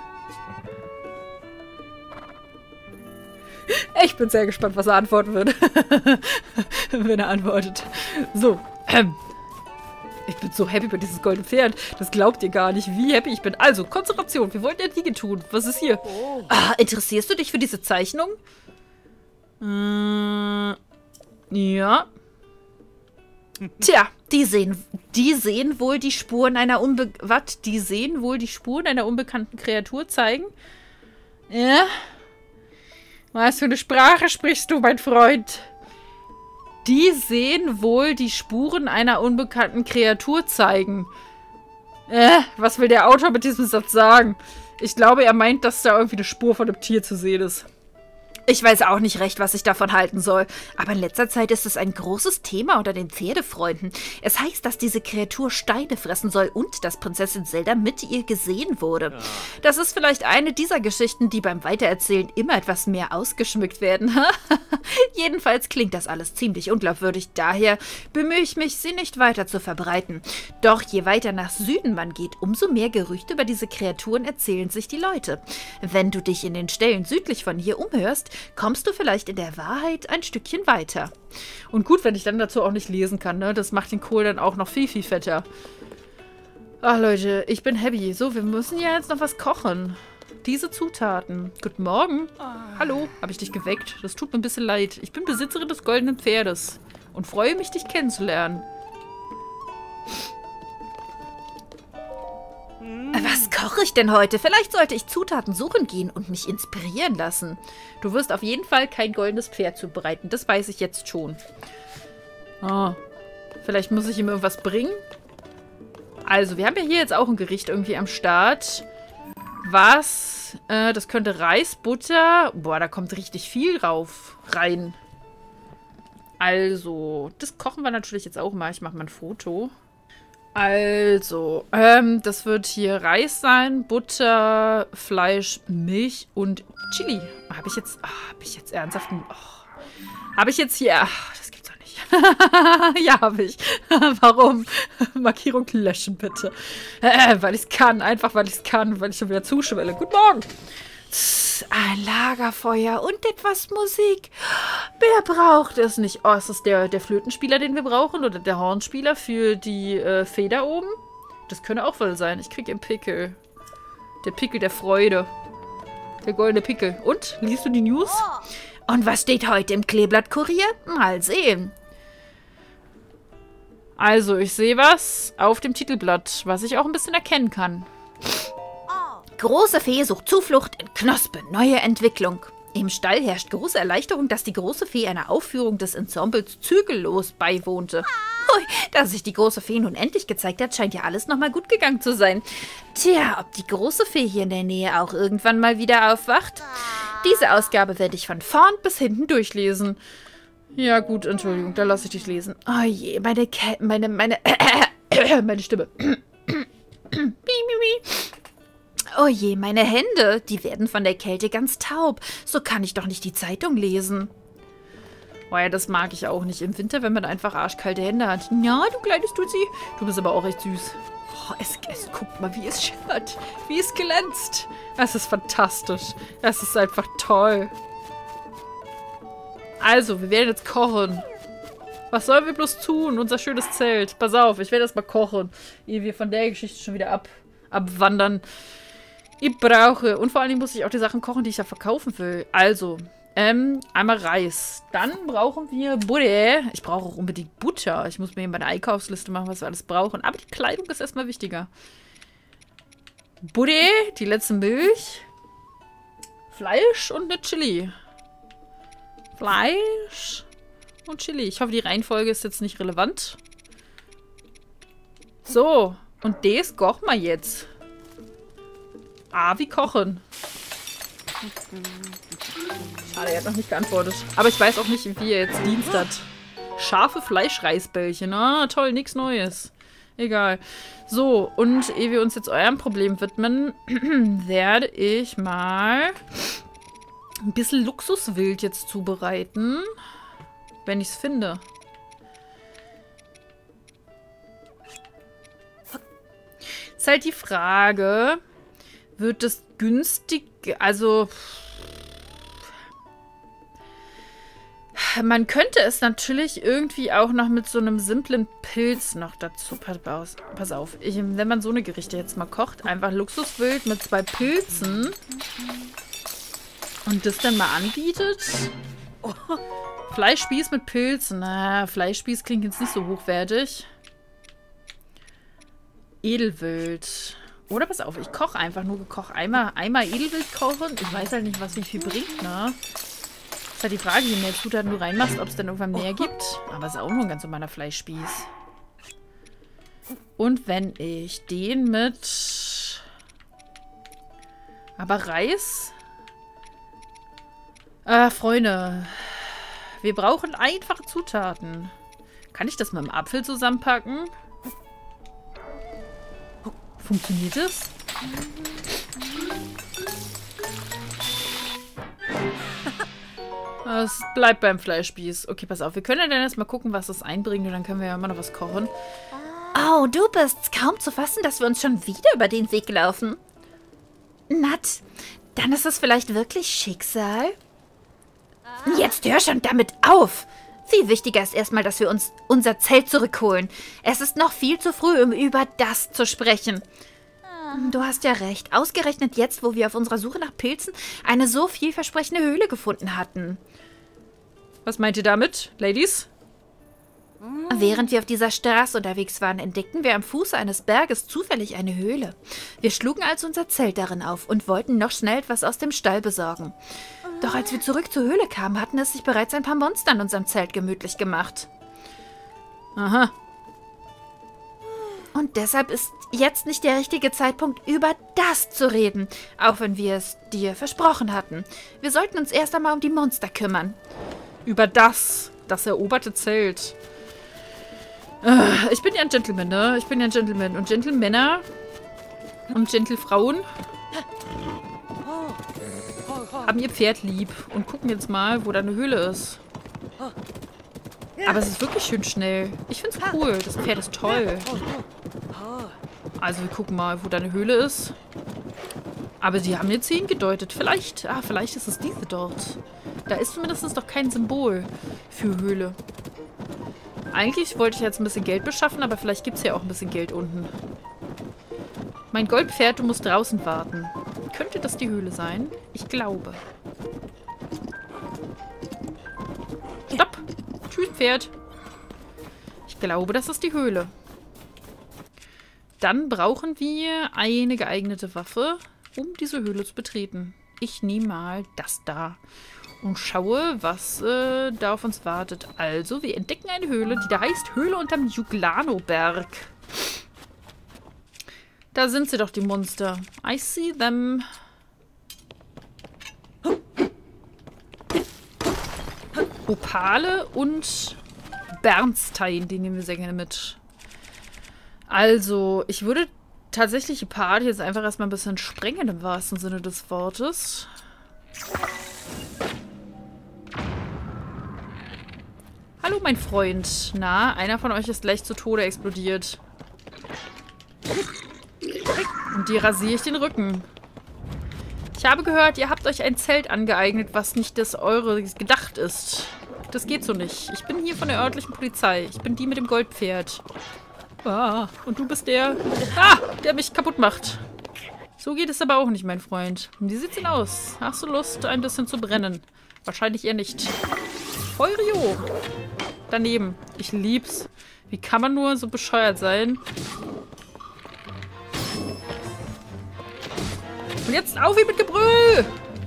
Ich bin sehr gespannt, was er antworten wird. Wenn er antwortet. So. Ähm. Ich bin so happy über dieses goldene Pferd. Das glaubt ihr gar nicht, wie happy ich bin. Also, Konzentration. Wir wollten ja Dinge tun. Was ist hier? Oh. Ah, interessierst du dich für diese Zeichnung? Äh, ja. Tja, die sehen, die sehen wohl die Spuren einer unbe... Was? Die sehen wohl die Spuren einer unbekannten Kreatur zeigen? Ja? Was für eine Sprache sprichst du, mein Freund? Die sehen wohl die Spuren einer unbekannten Kreatur zeigen. Äh, was will der Autor mit diesem Satz sagen? Ich glaube, er meint, dass da irgendwie eine Spur von einem Tier zu sehen ist. Ich weiß auch nicht recht, was ich davon halten soll. Aber in letzter Zeit ist es ein großes Thema unter den Pferdefreunden. Es heißt, dass diese Kreatur Steine fressen soll und dass Prinzessin Zelda mit ihr gesehen wurde. Ja. Das ist vielleicht eine dieser Geschichten, die beim Weitererzählen immer etwas mehr ausgeschmückt werden. Jedenfalls klingt das alles ziemlich unglaubwürdig. Daher bemühe ich mich, sie nicht weiter zu verbreiten. Doch je weiter nach Süden man geht, umso mehr Gerüchte über diese Kreaturen erzählen sich die Leute. Wenn du dich in den Stellen südlich von hier umhörst, kommst du vielleicht in der Wahrheit ein Stückchen weiter. Und gut, wenn ich dann dazu auch nicht lesen kann, ne? Das macht den Kohl dann auch noch viel, viel fetter. Ach, Leute, ich bin happy. So, wir müssen ja jetzt noch was kochen. Diese Zutaten. Guten Morgen. Hallo, habe ich dich geweckt? Das tut mir ein bisschen leid. Ich bin Besitzerin des goldenen Pferdes und freue mich, dich kennenzulernen. Was koche ich denn heute? Vielleicht sollte ich Zutaten suchen gehen und mich inspirieren lassen. Du wirst auf jeden Fall kein goldenes Pferd zubereiten. Das weiß ich jetzt schon. Oh. Vielleicht muss ich ihm irgendwas bringen. Also, wir haben ja hier jetzt auch ein Gericht irgendwie am Start, was Äh, das könnte Reis, Butter. Boah, da kommt richtig viel rauf rein. Also, das kochen wir natürlich jetzt auch mal. Ich mache mal ein Foto. Also, ähm, das wird hier Reis sein, Butter, Fleisch, Milch und Chili. Habe ich jetzt, oh, habe ich jetzt ernsthaft, oh, habe ich jetzt hier, ach, das gibt's doch nicht. Ja, habe ich. Warum? Markierung löschen, bitte. Äh, weil ich es kann, einfach weil ich es kann, weil ich schon wieder zuschwelle. Guten Morgen. Ein Lagerfeuer und etwas Musik. Wer braucht es nicht? Oh, ist das der, der Flötenspieler, den wir brauchen? Oder der Hornspieler für die äh, Feder oben? Das könnte auch wohl sein. Ich kriege einen Pickel. Der Pickel der Freude. Der goldene Pickel. Und? Liest du die News? Und was steht heute im Kleeblatt-Kurier? Mal sehen. Also, ich sehe was auf dem Titelblatt, was ich auch ein bisschen erkennen kann. Große Fee sucht Zuflucht in Knospe. Neue Entwicklung. Im Stall herrscht große Erleichterung, dass die große Fee einer Aufführung des Ensembles zügellos beiwohnte. Hui, dass sich die große Fee nun endlich gezeigt hat, scheint ja alles nochmal gut gegangen zu sein. Tja, ob die große Fee hier in der Nähe auch irgendwann mal wieder aufwacht? Diese Ausgabe werde ich von vorn bis hinten durchlesen. Ja gut, Entschuldigung, da lasse ich dich lesen. Oh je, meine Kä meine, meine, äh, meine Stimme. Oh je, meine Hände, die werden von der Kälte ganz taub. So kann ich doch nicht die Zeitung lesen. Oh ja, das mag ich auch nicht im Winter, wenn man einfach arschkalte Hände hat. Ja, du kleines Tutsi. Du bist aber auch recht süß. Oh, es, es, guck mal, wie es schimmert. Wie es glänzt. Das ist fantastisch. Das ist einfach toll. Also, wir werden jetzt kochen. Was sollen wir bloß tun? Unser schönes Zelt. Pass auf, ich werde erst mal kochen. Ehe wir von der Geschichte schon wieder ab, abwandern. Ich brauche, und vor allen Dingen muss ich auch die Sachen kochen, die ich ja verkaufen will. Also, ähm, einmal Reis. Dann brauchen wir Butter. Ich brauche auch unbedingt Butter. Ich muss mir hier meine Einkaufsliste machen, was wir alles brauchen. Aber die Kleidung ist erstmal wichtiger. Butter, die letzte Milch, Fleisch und eine Chili. Fleisch und Chili. Ich hoffe, die Reihenfolge ist jetzt nicht relevant. So, und das kochen wir jetzt. Ah, wie kochen. Schade, er hat noch nicht geantwortet. Aber ich weiß auch nicht, wie er jetzt Dienst hat. Scharfe Fleischreisbällchen. Ah, toll, nichts Neues. Egal. So, und ehe wir uns jetzt eurem Problem widmen, werde ich mal ein bisschen Luxuswild jetzt zubereiten. Wenn ich es finde. Ist halt die Frage... Wird es günstig, also man könnte es natürlich irgendwie auch noch mit so einem simplen Pilz noch dazu, pass, pass auf, ich, wenn man so eine Gerichte jetzt mal kocht, einfach Luxuswild mit zwei Pilzen und das dann mal anbietet. Oh, Fleischspieß mit Pilzen, na, Fleischspieß klingt jetzt nicht so hochwertig. Edelwild. Oder pass auf, ich koche einfach nur gekocht. Einmal, einmal Edelwild kochen. Ich weiß halt nicht, was wie viel bringt, ne? Ist halt die Frage, je mehr Zutaten du reinmachst, ob es dann irgendwann mehr gibt. Aber es ist auch nur ein ganz normaler Fleischspieß. Und wenn ich den mit... Aber Reis? Ah, Freunde. Wir brauchen einfache Zutaten. Kann ich das mit dem Apfel zusammenpacken? Funktioniert das? Es bleibt beim Fleischspieß. Okay, pass auf. Wir können ja dann erstmal gucken, was das einbringt. Und dann können wir ja immer noch was kochen. Oh, du bist kaum zu fassen, dass wir uns schon wieder über den Weg laufen. Nat, dann ist es vielleicht wirklich Schicksal? Jetzt hör schon damit auf! Viel wichtiger ist erstmal, dass wir uns unser Zelt zurückholen. Es ist noch viel zu früh, um über das zu sprechen. Du hast ja recht. Ausgerechnet jetzt, wo wir auf unserer Suche nach Pilzen eine so vielversprechende Höhle gefunden hatten. Was meint ihr damit, Ladies? Während wir auf dieser Straße unterwegs waren, entdeckten wir am Fuße eines Berges zufällig eine Höhle. Wir schlugen also unser Zelt darin auf und wollten noch schnell etwas aus dem Stall besorgen. Doch als wir zurück zur Höhle kamen, hatten es sich bereits ein paar Monster in unserem Zelt gemütlich gemacht. Aha. Und deshalb ist jetzt nicht der richtige Zeitpunkt, über das zu reden. Auch wenn wir es dir versprochen hatten. Wir sollten uns erst einmal um die Monster kümmern. Über das, das eroberte Zelt. Äh, ich bin ja ein Gentleman, ne? Ich bin ja ein Gentleman. Und Gentlemänner und Gentlefrauen haben ihr Pferd lieb und gucken jetzt mal, wo da eine Höhle ist. Aber es ist wirklich schön schnell. Ich finde es cool. Das Pferd ist toll. Also wir gucken mal, wo da eine Höhle ist. Aber sie haben jetzt hingedeutet. Vielleicht, ah, vielleicht ist es diese dort. Da ist zumindest doch kein Symbol für Höhle. Eigentlich wollte ich jetzt ein bisschen Geld beschaffen, aber vielleicht gibt es ja auch ein bisschen Geld unten. Mein Goldpferd, du musst draußen warten. Könnte das die Höhle sein? Ich glaube. Stopp! Tschüss, Pferd. Ich glaube, das ist die Höhle. Dann brauchen wir eine geeignete Waffe, um diese Höhle zu betreten. Ich nehme mal das da und schaue, was äh, da auf uns wartet. Also, wir entdecken eine Höhle, die da heißt Höhle unterm Juglano-Berg. Da sind sie doch, die Monster. I see them. Opale und Bernstein, die nehmen wir sehr gerne mit. Also, ich würde tatsächlich die Party jetzt einfach erstmal ein bisschen sprengen, im wahrsten Sinne des Wortes. Hallo, mein Freund. Na, einer von euch ist gleich zu Tode explodiert. Und dir rasiere ich den Rücken. Ich habe gehört, ihr habt euch ein Zelt angeeignet, was nicht das eure gedacht ist. Das geht so nicht. Ich bin hier von der örtlichen Polizei. Ich bin die mit dem Goldpferd. Ah, und du bist der, ah, der mich kaputt macht. So geht es aber auch nicht, mein Freund. Wie sieht's denn aus? Hast du Lust, ein bisschen zu brennen? Wahrscheinlich eher nicht. Feurio! Daneben. Ich lieb's. Wie kann man nur so bescheuert sein? Und jetzt auf wie mit Gebrüll!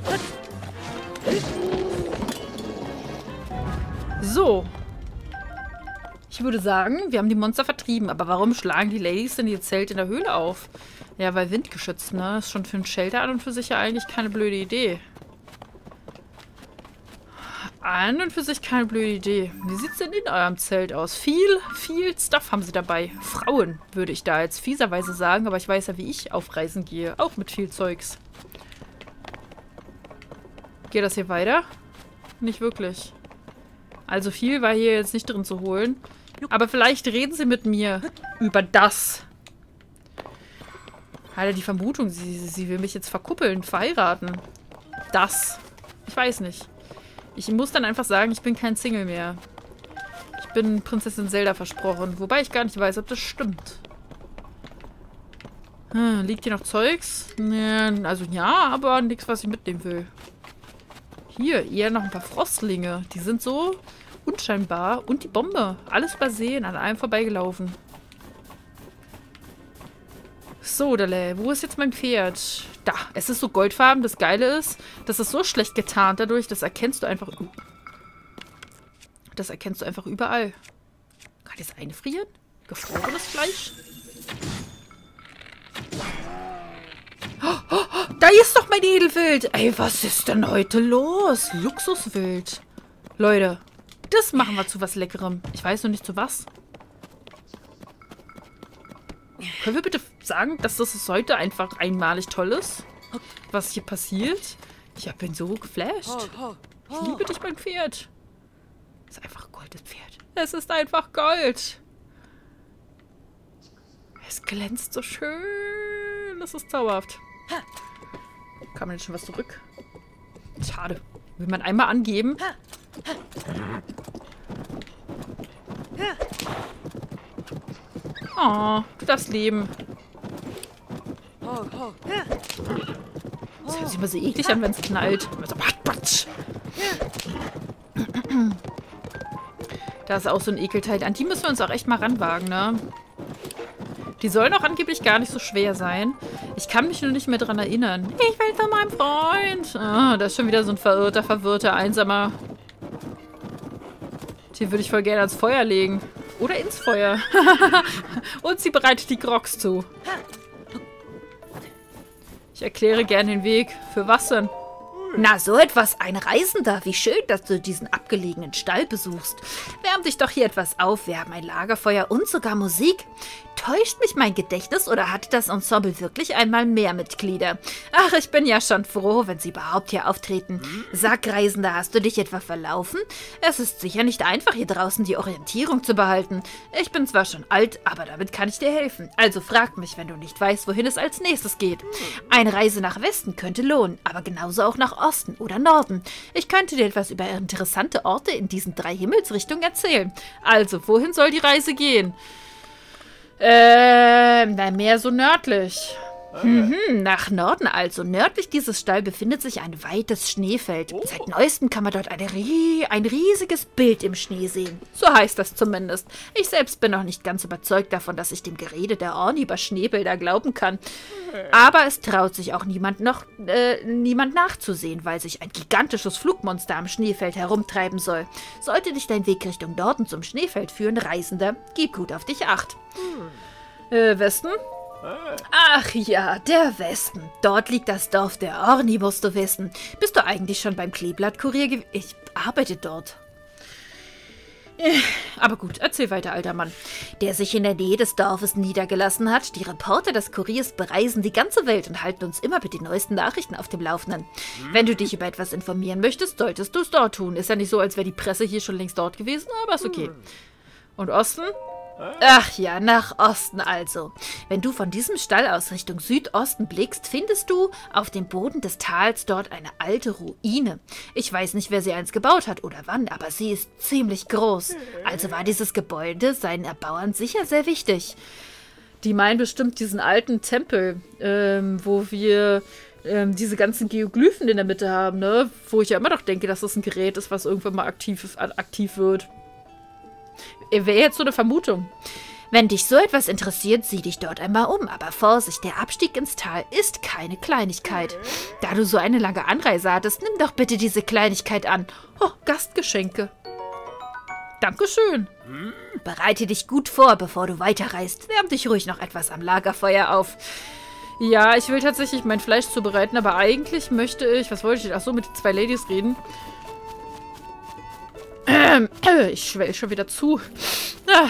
So. Ich würde sagen, wir haben die Monster vertrieben. Aber warum schlagen die Ladies denn ihr Zelt in der Höhle auf? Ja, weil windgeschützt, ne? Ist schon für ein Shelter an und für sich ja eigentlich keine blöde Idee. An und für sich keine blöde Idee. Wie sieht's denn in eurem Zelt aus? Viel, viel Stuff haben sie dabei. Frauen, würde ich da jetzt fieserweise sagen. Aber ich weiß ja, wie ich auf Reisen gehe. Auch mit viel Zeugs. Geht das hier weiter? Nicht wirklich. Also viel war hier jetzt nicht drin zu holen. Aber vielleicht reden sie mit mir über das. Hat er die Vermutung, sie, sie will mich jetzt verkuppeln, verheiraten. Das. Ich weiß nicht. Ich muss dann einfach sagen, ich bin kein Single mehr. Ich bin Prinzessin Zelda versprochen. Wobei ich gar nicht weiß, ob das stimmt. Hm, liegt hier noch Zeugs? Ja, also ja, aber nichts, was ich mitnehmen will. Hier, eher noch ein paar Frostlinge. Die sind so unscheinbar. Und die Bombe. Alles übersehen, an allem vorbeigelaufen. So, Dale, wo ist jetzt mein Pferd? Da, es ist so goldfarben. Das Geile ist, das ist so schlecht getarnt dadurch, das erkennst du einfach... Das erkennst du einfach überall. Kann ich das einfrieren? Gefrorenes Fleisch? Oh, oh, oh, da ist doch mein Edelwild. Ey, was ist denn heute los? Luxuswild. Leute, das machen wir zu was Leckerem. Ich weiß noch nicht zu was. Können wir bitte sagen, dass das heute einfach einmalig toll ist? Was hier passiert? Ich bin so geflasht. Ich liebe dich, mein Pferd. Es ist einfach Gold, das Pferd. Es ist einfach Gold. Es glänzt so schön. Das ist zauberhaft. Kann man jetzt schon was zurück? Schade. Will man einmal angeben? Oh, du darfst leben. Das hört sich immer so eklig an, wenn es knallt. Da ist auch so ein Ekelteil. An die müssen wir uns auch echt mal ranwagen, ne? Die sollen auch angeblich gar nicht so schwer sein. Ich kann mich nur nicht mehr dran erinnern. Ich will zu meinem Freund. Oh, da ist schon wieder so ein verirrter, verwirrter, einsamer. Den würde ich voll gerne ans Feuer legen. Oder ins Feuer. Und sie bereitet die Grogs zu. Ich erkläre gern den Weg. Für was denn? Na, so etwas, ein Reisender. Wie schön, dass du diesen abgelegenen Stall besuchst. Wärm dich doch hier etwas auf. Wir haben ein Lagerfeuer und sogar Musik. Täuscht mich mein Gedächtnis oder hatte das Ensemble wirklich einmal mehr Mitglieder? Ach, ich bin ja schon froh, wenn sie überhaupt hier auftreten. Sag, Reisender, hast du dich etwa verlaufen? Es ist sicher nicht einfach, hier draußen die Orientierung zu behalten. Ich bin zwar schon alt, aber damit kann ich dir helfen. Also frag mich, wenn du nicht weißt, wohin es als nächstes geht. Eine Reise nach Westen könnte lohnen, aber genauso auch nach Osten oder Norden. Ich könnte dir etwas über interessante Orte in diesen drei Himmelsrichtungen erzählen. Also, wohin soll die Reise gehen? Ähm, na, mehr so nördlich. Mhm, nach Norden also. Nördlich dieses Stall befindet sich ein weites Schneefeld. Oh. Seit neuestem kann man dort eine rie ein riesiges Bild im Schnee sehen. So heißt das zumindest. Ich selbst bin noch nicht ganz überzeugt davon, dass ich dem Gerede der Orni über Schneebilder glauben kann. Aber es traut sich auch niemand noch, äh, niemand nachzusehen, weil sich ein gigantisches Flugmonster am Schneefeld herumtreiben soll. Sollte dich dein Weg Richtung Norden zum Schneefeld führen, Reisender, gib gut auf dich acht. Äh, Westen? Ach ja, der Westen. Dort liegt das Dorf der Orni, musst du wissen. Bist du eigentlich schon beim Kleeblattkurier gewesen? Ich arbeite dort. Aber gut, erzähl weiter, alter Mann. Der sich in der Nähe des Dorfes niedergelassen hat. Die Reporter des Kuriers bereisen die ganze Welt und halten uns immer mit den neuesten Nachrichten auf dem Laufenden. Wenn du dich über etwas informieren möchtest, solltest du es dort tun. Ist ja nicht so, als wäre die Presse hier schon längst dort gewesen, aber ist okay. Und Osten? Ach ja, nach Osten also. Wenn du von diesem Stall aus Richtung Südosten blickst, findest du auf dem Boden des Tals dort eine alte Ruine. Ich weiß nicht, wer sie einst gebaut hat oder wann, aber sie ist ziemlich groß. Also war dieses Gebäude seinen Erbauern sicher sehr wichtig. Die meinen bestimmt diesen alten Tempel, ähm, wo wir ähm, diese ganzen Geoglyphen in der Mitte haben, ne? Wo ich ja immer noch denke, dass das ein Gerät ist, was irgendwann mal aktiv, aktiv wird. Wäre jetzt so eine Vermutung. Wenn dich so etwas interessiert, sieh dich dort einmal um. Aber Vorsicht, der Abstieg ins Tal ist keine Kleinigkeit. Da du so eine lange Anreise hattest, nimm doch bitte diese Kleinigkeit an. Oh, Gastgeschenke. Dankeschön. Bereite dich gut vor, bevor du weiterreist. Wärm dich ruhig noch etwas am Lagerfeuer auf. Ja, ich will tatsächlich mein Fleisch zubereiten, aber eigentlich möchte ich... Was wollte ich? Ach so, mit den zwei Ladies reden. Ich schwell schon wieder zu. Ah.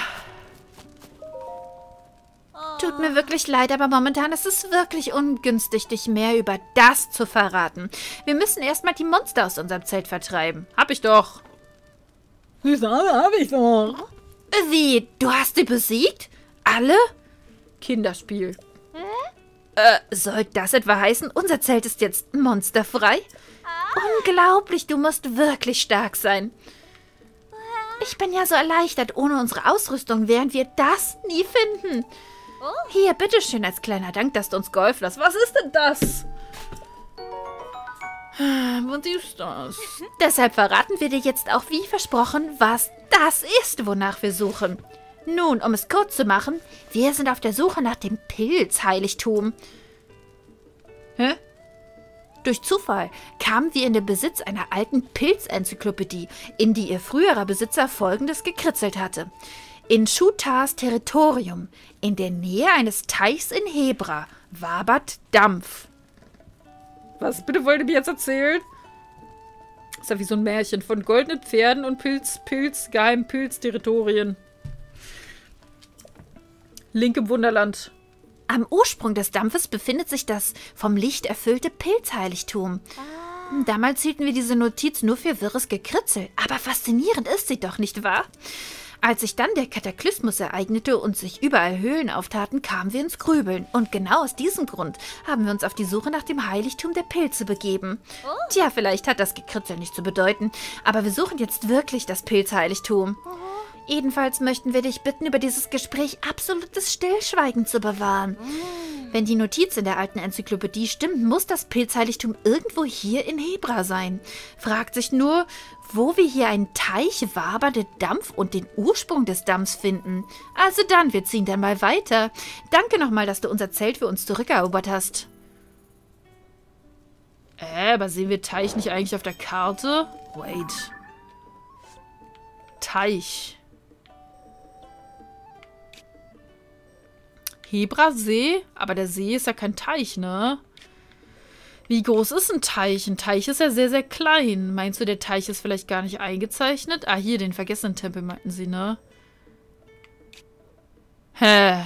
Tut mir wirklich leid, aber momentan ist es wirklich ungünstig, dich mehr über das zu verraten. Wir müssen erstmal die Monster aus unserem Zelt vertreiben. Hab ich doch. Wieso hab ich doch? Wie? Du hast sie besiegt? Alle? Kinderspiel. Äh, soll das etwa heißen, unser Zelt ist jetzt monsterfrei? Unglaublich, du musst wirklich stark sein. Ich bin ja so erleichtert. Ohne unsere Ausrüstung wären wir das nie finden. Hier, bitteschön, als kleiner Dank, dass du uns geholfen hast. Was ist denn das? Was ist das? Deshalb verraten wir dir jetzt auch, wie versprochen, was das ist, wonach wir suchen. Nun, um es kurz zu machen, wir sind auf der Suche nach dem Pilzheiligtum. Hä? Durch Zufall kamen wir in den Besitz einer alten Pilzenzyklopädie, in die ihr früherer Besitzer Folgendes gekritzelt hatte. In Shutars Territorium, in der Nähe eines Teichs in Hebra, wabert Dampf. Was bitte wollt ihr mir jetzt erzählen? Ist ja wie so ein Märchen von goldenen Pferden und Pilz, Pilz, geheimen Pilzterritorien. Link im Wunderland. Am Ursprung des Dampfes befindet sich das vom Licht erfüllte Pilzheiligtum. Ah. Damals hielten wir diese Notiz nur für wirres Gekritzel. Aber faszinierend ist sie doch, nicht wahr? Als sich dann der Kataklysmus ereignete und sich überall Höhlen auftaten, kamen wir ins Grübeln. Und genau aus diesem Grund haben wir uns auf die Suche nach dem Heiligtum der Pilze begeben. Oh. Tja, vielleicht hat das Gekritzel nicht zu bedeuten, aber wir suchen jetzt wirklich das Pilzheiligtum. Oh. Jedenfalls möchten wir dich bitten, über dieses Gespräch absolutes Stillschweigen zu bewahren. Mm. Wenn die Notiz in der alten Enzyklopädie stimmt, muss das Pilzheiligtum irgendwo hier in Hebra sein. Fragt sich nur, wo wir hier einen Teich wabernde Dampf und den Ursprung des Dampfs finden. Also dann, wir ziehen dann mal weiter. Danke nochmal, dass du unser Zelt für uns zurückerobert hast. Äh, aber sehen wir Teich nicht eigentlich auf der Karte? Wait. Teich. Hebrasee? Aber der See ist ja kein Teich, ne? Wie groß ist ein Teich? Ein Teich ist ja sehr, sehr klein. Meinst du, der Teich ist vielleicht gar nicht eingezeichnet? Ah, hier, den vergessenen Tempel meinten sie, ne? Hä?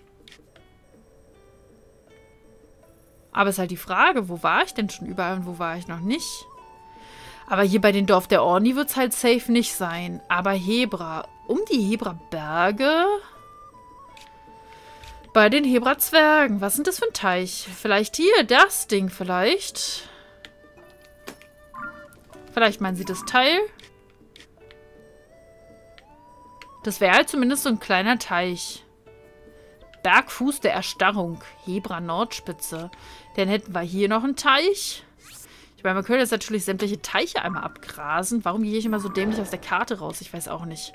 Aber ist halt die Frage, wo war ich denn schon überall und wo war ich noch nicht? Aber hier bei den Dorf der Orni wird es halt safe nicht sein. Aber Hebra, um die Hebra-Berge? Bei den Hebra-Zwergen. Was sind das für ein Teich? Vielleicht hier, das Ding vielleicht. Vielleicht meinen sie das Teil. Das wäre halt zumindest so ein kleiner Teich. Bergfuß der Erstarrung. Hebra-Nordspitze. Dann hätten wir hier noch einen Teich. Ich meine, man könnte jetzt natürlich sämtliche Teiche einmal abgrasen. Warum gehe ich immer so dämlich aus der Karte raus? Ich weiß auch nicht.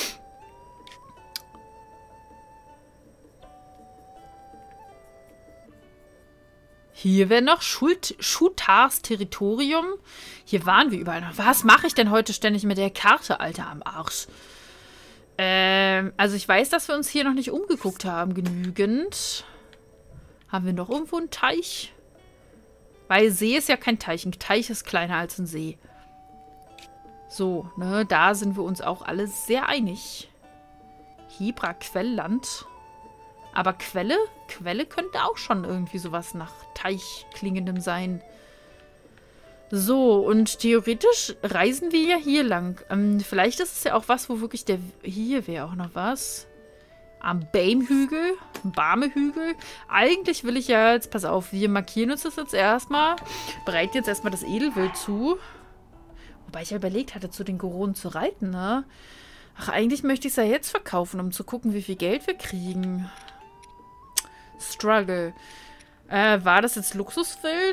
Hier wäre noch Schult Schutars Territorium. Hier waren wir überall noch. Was mache ich denn heute ständig mit der Karte, Alter, am Arsch? Ähm, also ich weiß, dass wir uns hier noch nicht umgeguckt haben, genügend. Haben wir noch irgendwo einen Teich? Weil See ist ja kein Teich. Ein Teich ist kleiner als ein See. So, ne, da sind wir uns auch alle sehr einig. Hebra-Quellland. Aber Quelle? Quelle könnte auch schon irgendwie sowas nach Teich klingendem sein. So, und theoretisch reisen wir ja hier lang. Ähm, vielleicht ist es ja auch was, wo wirklich der... Hier wäre auch noch was. Am Bame-Hügel. Bame-Hügel. Eigentlich will ich ja jetzt... Pass auf, wir markieren uns das jetzt erstmal. Bereiten jetzt erstmal das Edelwild zu. Wobei ich ja überlegt hatte, zu den Goronen zu reiten, ne? Ach, eigentlich möchte ich es ja jetzt verkaufen, um zu gucken, wie viel Geld wir kriegen. Struggle. Äh, war das jetzt Luxuswild?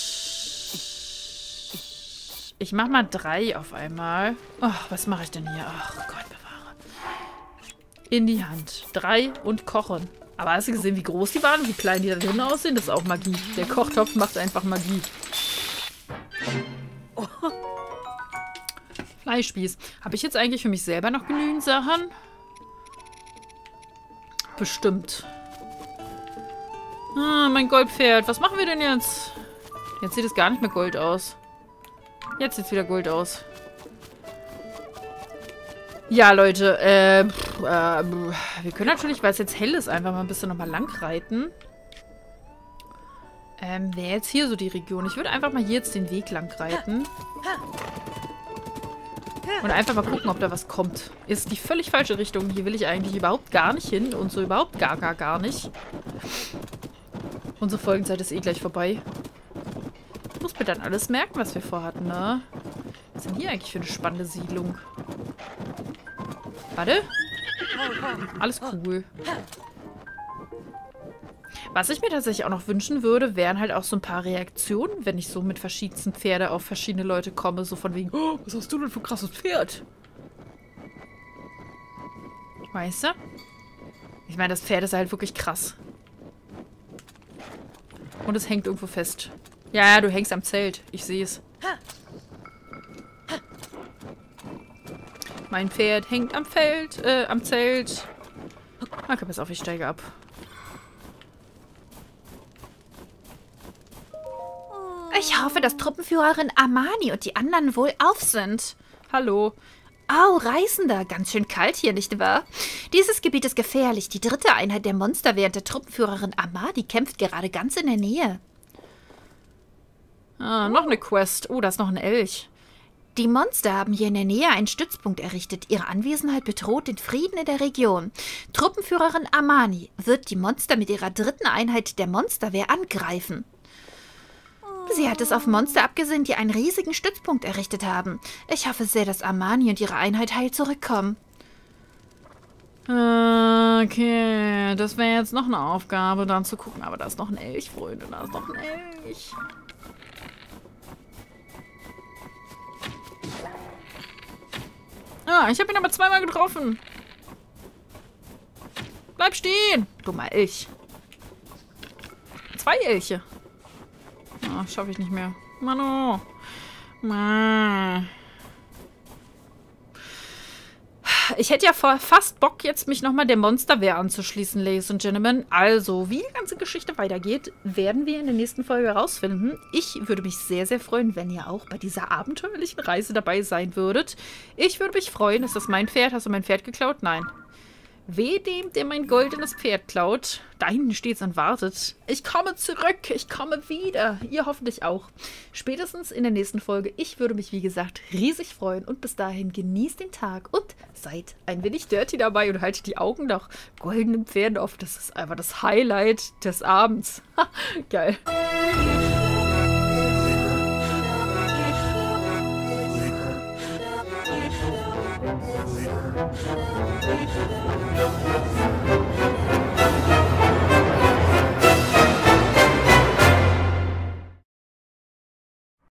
Ich mach mal drei auf einmal. Ach, was mache ich denn hier? Ach Gott, bewahre. In die Hand. Drei und kochen. Aber hast du gesehen, wie groß die waren? Wie klein die da drin aussehen? Das ist auch Magie. Der Kochtopf macht einfach Magie. Oh. Fleischspieß. Habe ich jetzt eigentlich für mich selber noch genügend Sachen? Bestimmt. Ah, mein Goldpferd. Was machen wir denn jetzt? Jetzt sieht es gar nicht mehr Gold aus. Jetzt sieht es wieder Gold aus. Ja, Leute. Äh, pff, äh, wir können natürlich, weil es jetzt hell ist, einfach mal ein bisschen nochmal lang reiten. Ähm, wäre jetzt hier so die Region. Ich würde einfach mal hier jetzt den Weg lang reiten. Und einfach mal gucken, ob da was kommt. Ist die völlig falsche Richtung. Hier will ich eigentlich überhaupt gar nicht hin. Und so überhaupt gar, gar, gar nicht. Unsere Folgenzeit ist eh gleich vorbei. Ich muss mir dann alles merken, was wir vorhatten, ne? Was ist denn hier eigentlich für eine spannende Siedlung? Warte. Alles cool. Was ich mir tatsächlich auch noch wünschen würde, wären halt auch so ein paar Reaktionen, wenn ich so mit verschiedensten Pferden auf verschiedene Leute komme. So von wegen, oh, was hast du denn für ein krasses Pferd? Weißt du? Ich meine, das Pferd ist halt wirklich krass. Und es hängt irgendwo fest. Ja, ja, du hängst am Zelt. Ich sehe es. Mein Pferd hängt am Feld, äh, am Zelt. Okay, pass auf, ich steige ab. Ich hoffe, dass Truppenführerin Amani und die anderen wohlauf sind. Hallo. Oh, Reisender. Ganz schön kalt hier, nicht wahr? Dieses Gebiet ist gefährlich. Die dritte Einheit der Monster während der Truppenführerin Amani kämpft gerade ganz in der Nähe. Ah, noch eine Quest. Oh, da ist noch ein Elch. Die Monster haben hier in der Nähe einen Stützpunkt errichtet. Ihre Anwesenheit bedroht den Frieden in der Region. Truppenführerin Amani wird die Monster mit ihrer dritten Einheit der Monsterwehr angreifen. Sie hat es auf Monster abgesehen, die einen riesigen Stützpunkt errichtet haben. Ich hoffe sehr, dass Amani und ihre Einheit heil zurückkommen. Okay, das wäre jetzt noch eine Aufgabe, dann zu gucken. Aber da ist noch ein Elch, Freunde. Da ist noch ein Elch. Ah, ich habe ihn aber zweimal getroffen. Bleib stehen, dummer Elch. Zwei Elche. Ah, schaffe ich nicht mehr. Mano. ich hätte ja vor, fast Bock, jetzt mich nochmal der Monsterwehr anzuschließen, Ladies and Gentlemen. Also, wie die ganze Geschichte weitergeht, werden wir in der nächsten Folge herausfinden. Ich würde mich sehr, sehr freuen, wenn ihr auch bei dieser abenteuerlichen Reise dabei sein würdet. Ich würde mich freuen, ist das mein Pferd? Hast du mein Pferd geklaut? Nein. Weh dem, der mein goldenes Pferd klaut. Da hinten steht's und wartet. Ich komme zurück, ich komme wieder. Ihr hoffentlich auch. Spätestens in der nächsten Folge. Ich würde mich, wie gesagt, riesig freuen. Und bis dahin genießt den Tag und seid ein wenig dirty dabei und haltet die Augen nach goldenen Pferden auf. Das ist einfach das Highlight des Abends. Geil. Thank you.